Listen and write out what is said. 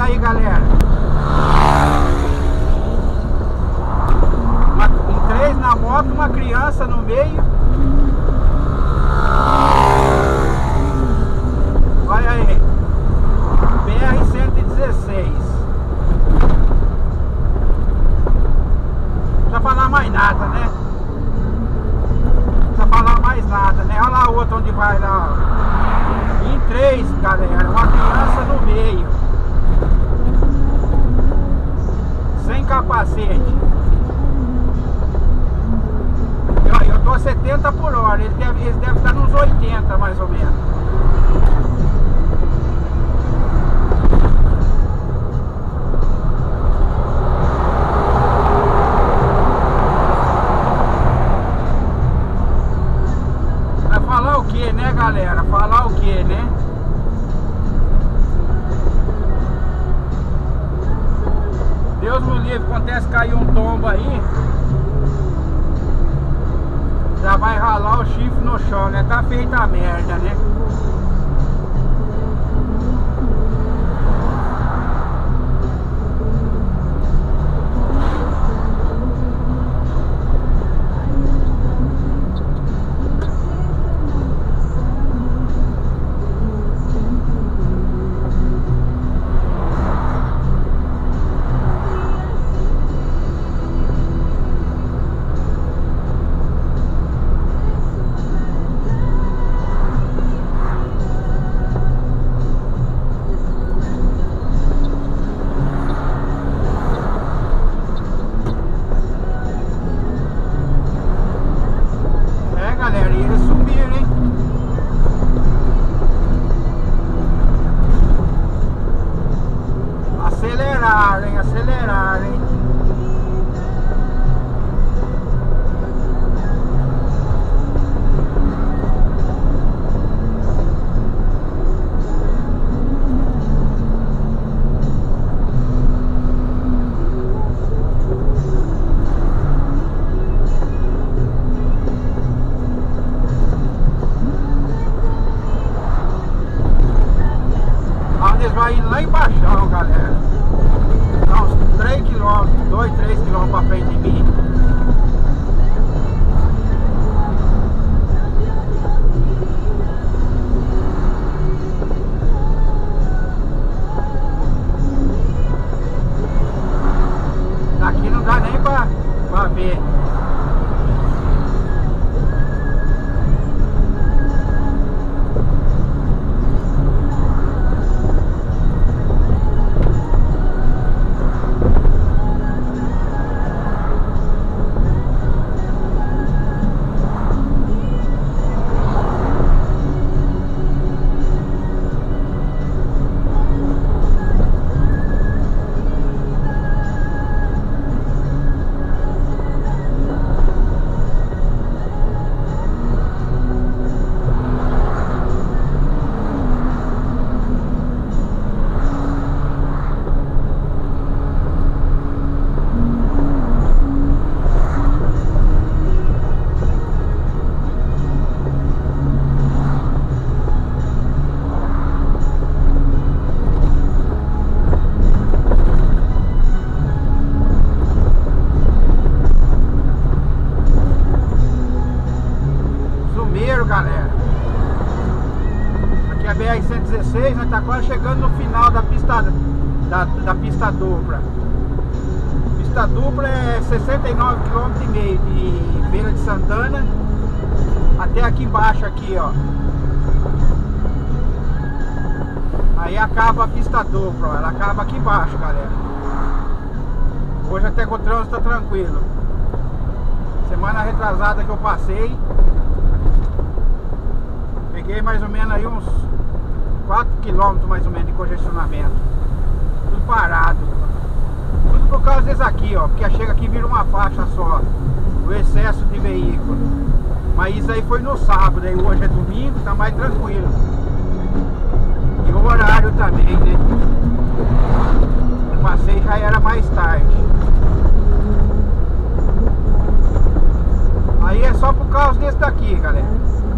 aí, galera. Em 3 na moto, uma criança no meio. Olha aí. BR-116. Não precisa falar mais nada, né? Não precisa falar mais nada, né? Olha lá o outro onde vai lá, ó. Em 3, galera, uma criança no meio, sem capacete. Eu tô a 70 por hora, eles devem estar nos 80 mais ou menos. Falar o que, né, galera? Falar o que, né? Deus me livre, acontece cair um tombo aí, já vai ralar o chifre no chão, né? Tá feita a merda, né? Acelerarem. Eles vão ir lá embaixo, galera. Dá uns 3 km, 2, 3 km pra frente de mim. Daqui não dá nem pra ver. Galera, aqui é a BR-116, nós tá quase chegando no final da pista da pista dupla. Pista dupla é 69,5 km de Feira de Santana até aqui embaixo aqui, ó. Aí acaba a pista dupla, ó. Ela acaba aqui embaixo, galera. Hoje até que o trânsito tá tranquilo. Semana retrasada que eu passei, peguei mais ou menos aí uns 4 km mais ou menos de congestionamento. Tudo parado. Tudo por causa desse aqui, ó. Porque chega aqui e vira uma faixa só. O excesso de veículo. Mas isso aí foi no sábado, aí hoje é domingo, tá mais tranquilo. E o horário também, né? Eu passei já era mais tarde. Aí é só por causa desse daqui, galera.